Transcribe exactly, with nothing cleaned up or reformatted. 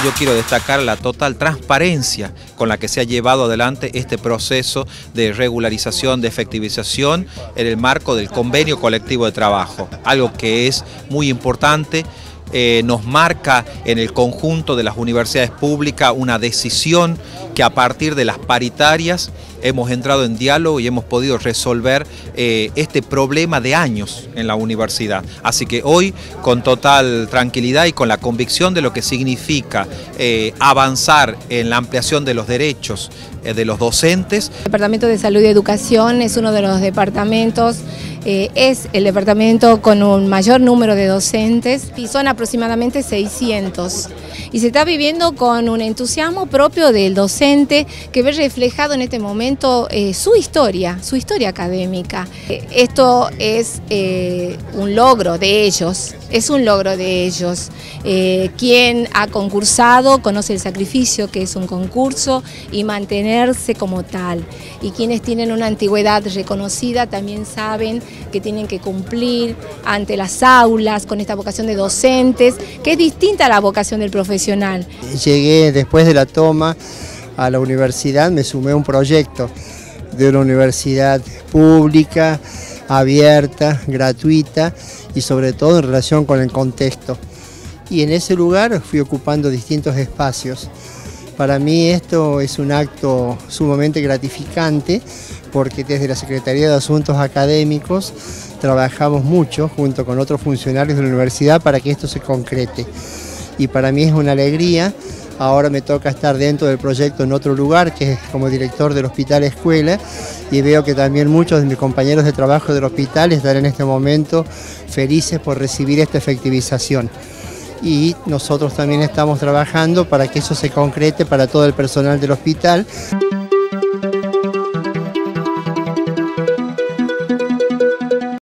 yo quiero destacar la total transparencia con la que se ha llevado adelante este proceso de regularización, de efectivización en el marco del convenio colectivo de trabajo, algo que es muy importante. Eh, nos marca en el conjunto de las universidades públicas una decisión que a partir de las paritarias hemos entrado en diálogo y hemos podido resolver eh, este problema de años en la universidad. Así que hoy, con total tranquilidad y con la convicción de lo que significa eh, avanzar en la ampliación de los derechos eh, de los docentes. El Departamento de Salud y Educación es uno de los departamentos, eh, es el departamento con un mayor número de docentes y son aproximadamente seiscientos. Y se está viviendo con un entusiasmo propio del docente que ve reflejado en este momento eh, su historia, su historia académica. Eh, esto es eh, un logro de ellos, es un logro de ellos. Eh, quien ha concursado conoce el sacrificio que es un concurso y mantenerse como tal. Y quienes tienen una antigüedad reconocida también saben que tienen que cumplir ante las aulas con esta vocación de docentes, que es distinta a la vocación del profesional. Llegué después de la toma a la universidad, me sumé a un proyecto de una universidad pública, abierta, gratuita y sobre todo en relación con el contexto. Y en ese lugar fui ocupando distintos espacios. Para mí esto es un acto sumamente gratificante porque desde la Secretaría de Asuntos Académicos trabajamos mucho junto con otros funcionarios de la universidad para que esto se concrete. Y para mí es una alegría. Ahora me toca estar dentro del proyecto en otro lugar, que es como director del Hospital Escuela, y veo que también muchos de mis compañeros de trabajo del hospital están en este momento felices por recibir esta efectivización. Y nosotros también estamos trabajando para que eso se concrete para todo el personal del hospital.